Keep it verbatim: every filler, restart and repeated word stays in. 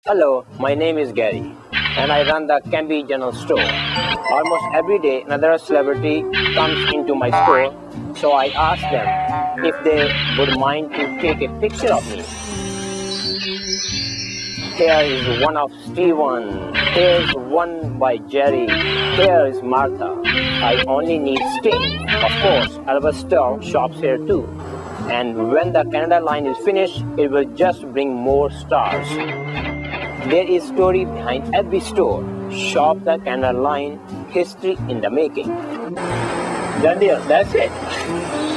Hello, my name is Gary and I run the Cambie General Store. Almost every day another celebrity comes into my store, so I ask them if they would mind to take a picture of me. Here is one of Steven, here is one by Jerry, here is Martha. I only need Sting. Of course, Elvis Store shops here too. And when the Canada line is finished, it will just bring more stars. There is story behind every store. Shop the Canada line, history in the making. Done deal, that's it.